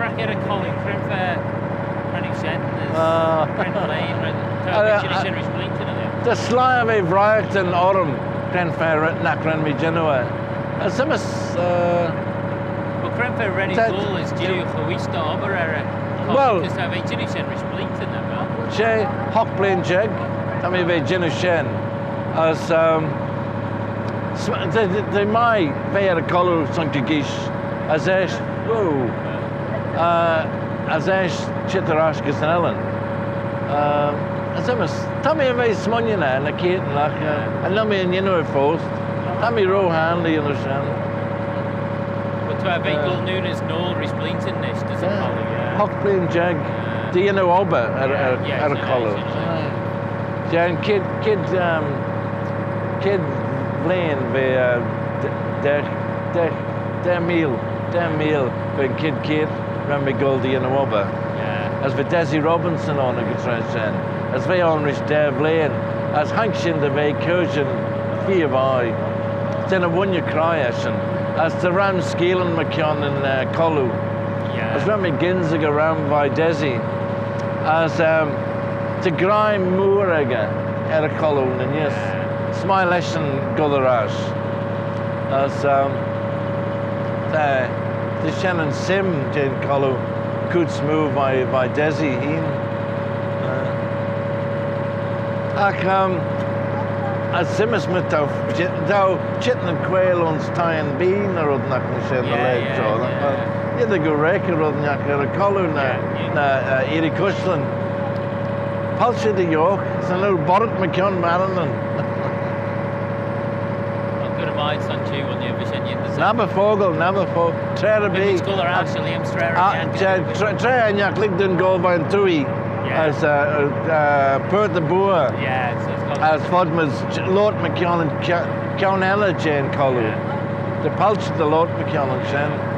gobbragh ar y colin, Cre'n shen, Cre'n Lane, Shen Blington of it. The sly of a vriacht and autumn, Cre'n Nacran mi Genoa. As some Well, Cre'n Rennie Goal is Gilly Chawista Ober well, because I've a Shen Blington of it. She hock plain jeg, Tommy ve Ginu Shen. As the mai ve ar a color Sankt Gish, as esh, whoa, as esh Chitterash Gisnellen. As Tommy ve Smunjana and a kid like, and no me in Yino Fost, Tommy Rohan, you understand. But to have a goal noon is no Blington nest, does it? Hock plain jeg, do you know Ober at a color? Yeah, and kid Blaine be their meal when kid ran me Goldie in a Ober. Yeah. As with Desi Robinson on a Getrenchen, as we onrich der Blaine, as Hankshin the vacation fee of I, then a one you cry as the Ram Skeelan McKeon in Cholloo. Yeah. As when me Ginzig around by Desi, as to grime moorega at a Cholloo and yes. Smile and Gobbragh. As the Shannon Sim Jane Cholloo could smooth by Desi Heen. As Simmers mit thou chitten and quail on Stein Bean or on Nack Michelle the leg draw. Yeah, the go record on Yak a Cholloo na Erie Cushlan. Culture the York, it's a little Borrit McKeon Marilyn. On two on the vision in the Nabba Fogel, Trera B. Scholar actually, I'm Trera and Yak Ligdon go by Tui as Perth the Boer. Yeah, as Fodma's Lord McKeon and Cownella Jane Cholloo. The Pulch the Lord McKeon and Shen.